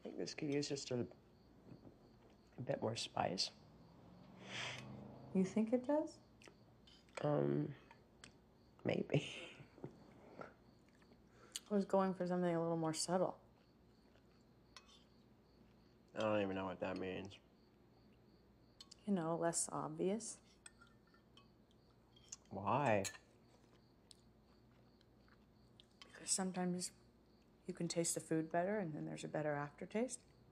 I think this could use just a bit more spice. You think it does? Maybe. I was going for something a little more subtle. I don't even know what that means. You know, less obvious. Why? Because sometimes you can taste the food better and then there's a better aftertaste.